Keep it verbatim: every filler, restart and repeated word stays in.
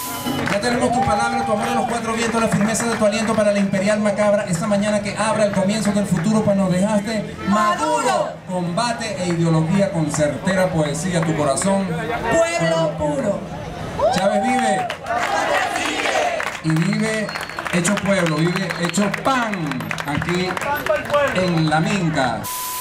Ya tenemos tu palabra, tu amor a los cuatro vientos, la firmeza de tu aliento para la imperial macabra. Esta mañana que abra el comienzo del futuro, pues nos dejaste maduro. Combate e ideología con certera poesía, tu corazón. Pueblo puro. Chávez vive. Y vive hecho pueblo, vive hecho pan aquí en La Minca.